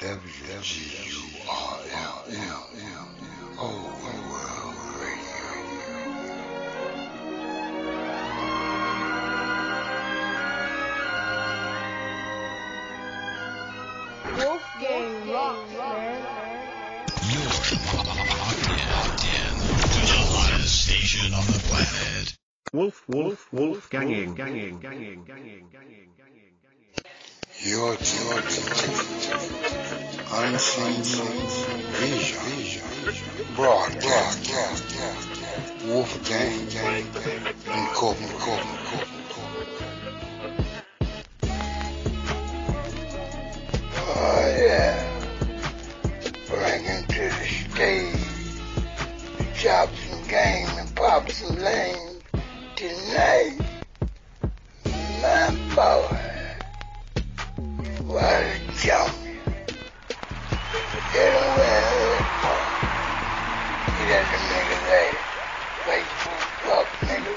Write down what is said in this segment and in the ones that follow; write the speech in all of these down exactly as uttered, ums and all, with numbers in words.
W G U R L M, Old World Radio. Wolfgang Rock, man. You're locked in to the hottest station on the planet. Wolf, Wolf, Wolf, ganging, ganging, ganging, ganging, ganging, ganging. You're tuned to Unseen Vision, broadcast, Wolfgang Incorporated. Oh yeah, bringing to the stage the chops and game and pops and lanes tonight, my boy. What a champion. Get away. Get at the nigga later. Facebook fuck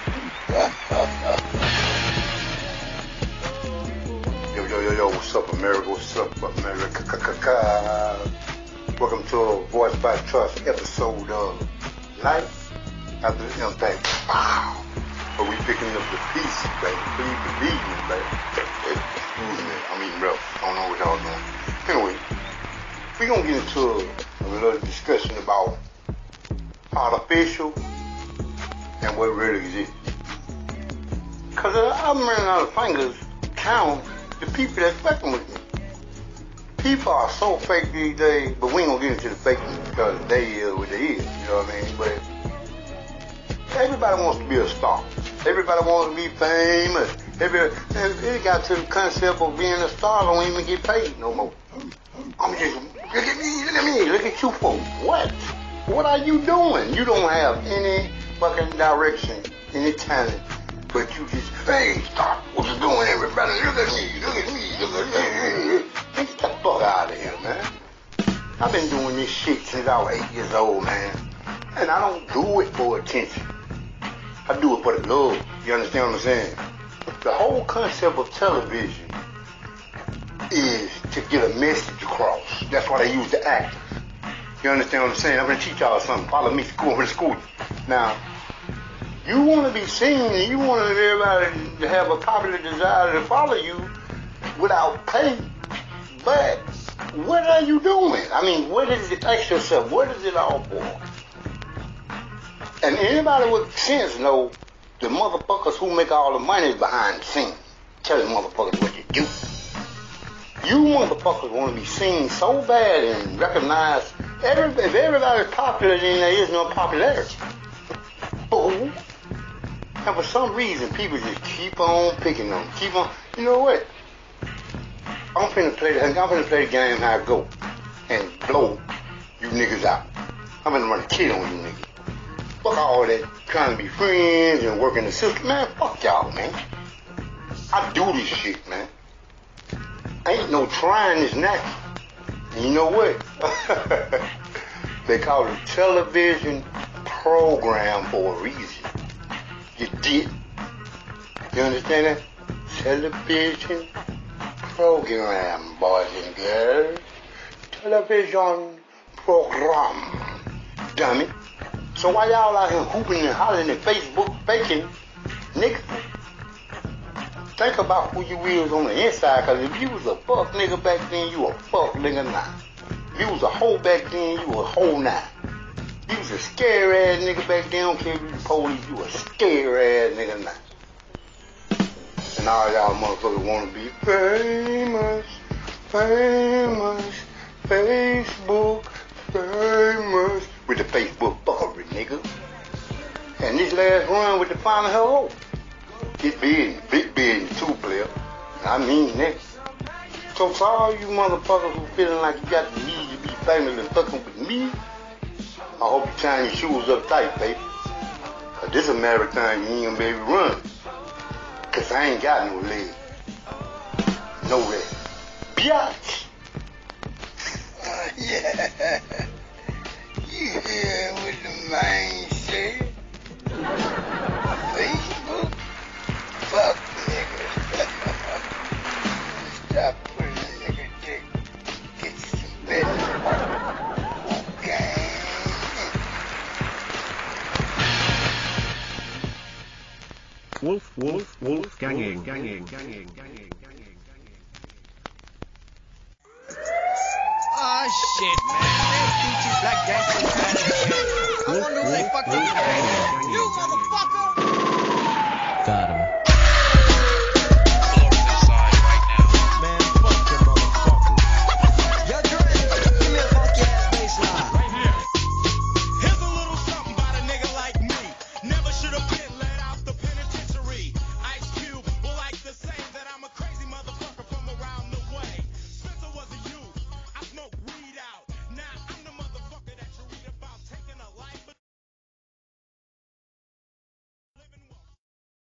nigga. Yo, yo, yo, yo, what's up, America? What's up, America? Welcome to a Voice by Trust episode of Life After the Impact. Wow. But we picking up the piece, baby. Please believe me, baby. Excuse me, I'm eating breakfast. I don't know what y'all doing. Anyway, we're going to get into a, a little discussion about artificial and what really exists. Because I'm running out of fingers count the people that's fucking with me. People are so fake these days, but we ain't going to get into the fakeness because they is what they is, you know what I mean? But everybody wants to be a star. Everybody wants to be famous. Everybody, it got to the concept of being a star don't even get paid no more. I'm just, look at me, look at me, look at you for what? What are you doing? You don't have any fucking direction, any talent, but you just, hey, stop, what you doing, everybody? Look at me, look at me, look at me. Get the fuck out of here, man. I've been doing this shit since I was eight years old, man. And I don't do it for attention. I do it for the love. You understand what I'm saying? The whole concept of television is to get a message across. That's why they use the actors. You understand what I'm saying? I'm going to teach y'all something. Follow me, school, I'm going to school you. Now, you want to be seen and you want everybody to have a popular desire to follow you without pay. But what are you doing? I mean, what is it? Ask yourself, what is it all for? And anybody with sense know the motherfuckers who make all the money is behind the scenes. Tell the motherfuckers what you do. You motherfuckers want to be seen so bad and recognized. Every, if everybody's popular, then there is no popularity. Fool. And for some reason, people just keep on picking on them. Keep on. You know what? I'm finna play the, I'm finna play the game how it go. And blow you niggas out. I'm finna run a kid on you niggas. Fuck all that trying to be friends and working the system. Man, fuck y'all, man. I do this shit, man. Ain't no trying is natural. And you know what? They call it television program for a reason. You did. You understand that? Television program, boys and girls. Television program. Dummy. So why y'all out here hooping and hollering and Facebook faking, nigga? Think about who you is on the inside, cause if you was a fuck nigga back then, you a fuck nigga now. If you was a hoe back then, you a hoe now. If you was a scary ass nigga back then, don't care if you the police, you a scary ass nigga now. And all y'all motherfuckers wanna be famous, famous, Facebook, famous. With the Facebook fuckery, nigga. And this last run with the final hello, get big, big big two player. I mean that. So for all you motherfuckers who feeling like you got the need to be famous and fucking with me, I hope you tie your shoes up tight, baby. Cause this is a marathon you ain't gonna be able to run. Cause I ain't got no leg. No leg. Biatch. Uh, yeah. You hear what the man said? Facebook? Fuck niggas. Stop putting a nigga dick. Get some Wolf, wolf, wolf, ganging, ganging, ganging, ganging, ganging. Oh shit, man. They're Gucci Black Gangsters. I wonder who they fucked up. You motherfucker!